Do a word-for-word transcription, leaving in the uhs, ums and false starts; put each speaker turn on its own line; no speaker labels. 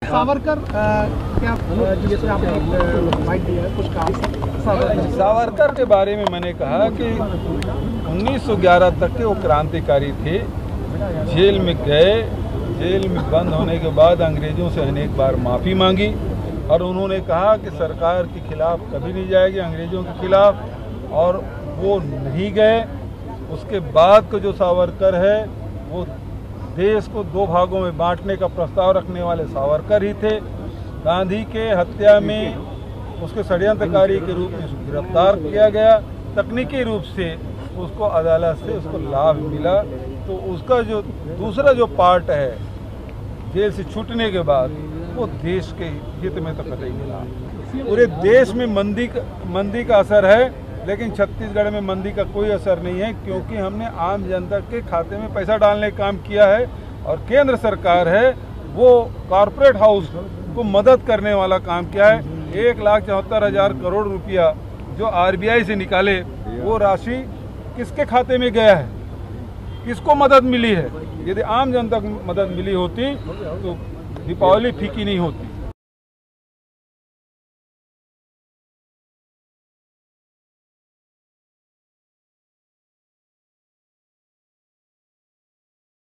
सावरकर क्या जैसे आपने बाइट दिया है कुछ कहा
सावरकर के बारे में मैंने कहा कि उन्नीस सौ ग्यारह तक के वो क्रांतिकारी थे। जेल में गए, जेल में बंद होने के बाद अंग्रेजों से अनेक बार माफ़ी मांगी और उन्होंने कहा कि सरकार के खिलाफ कभी नहीं जाएगी, अंग्रेजों के खिलाफ, और वो नहीं गए। उसके बाद का जो सावरकर है वो देश को दो भागों में बांटने का प्रस्ताव रखने वाले सावरकर ही थे। गांधी के हत्या में उसके षड्यंत्रकारी के रूप में उसको गिरफ्तार किया गया। तकनीकी रूप से उसको अदालत से उसको लाभ मिला। तो उसका जो दूसरा जो पार्ट है जेल से छूटने के बाद वो देश के हित में तो कतई मिला। पूरे देश में मंदी का मंदी का असर है, लेकिन छत्तीसगढ़ में मंदी का कोई असर नहीं है, क्योंकि हमने आम जनता के खाते में पैसा डालने का काम किया है और केंद्र सरकार है वो कॉरपोरेट हाउस को मदद करने वाला काम किया है। एक लाख चौहत्तर हजार करोड़ रुपया जो आरबीआई से निकाले वो राशि किसके खाते में गया है, किसको मदद मिली है? यदि आम जनता को मदद मिली होती तो दीपावली फीकी नहीं होती।